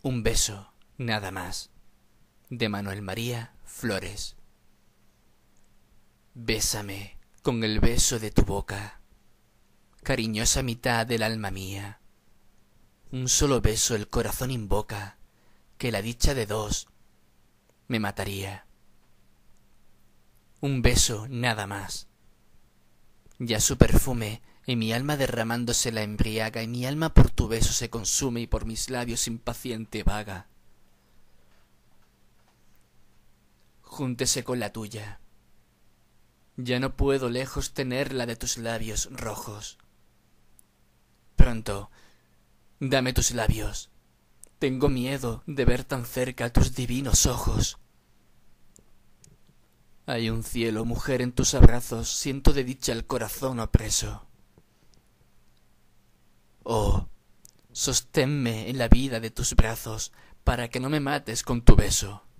Un beso, nada más, de Manuel María Flores. Bésame con el beso de tu boca, cariñosa mitad del alma mía. Un solo beso el corazón invoca, que la dicha de dos me mataría. Un beso, nada más. Ya su perfume en mi alma derramándose la embriaga, y mi alma por tu beso se consume y por mis labios impaciente vaga. Júntese con la tuya. Ya no puedo lejos tenerla de tus labios rojos. Pronto, dame tus labios. Tengo miedo de ver tan cerca tus divinos ojos. Hay un cielo, mujer, en tus abrazos, siento de dicha el corazón opreso. Oh, sosténme en la vida de tus brazos, para que no me mates con tu beso.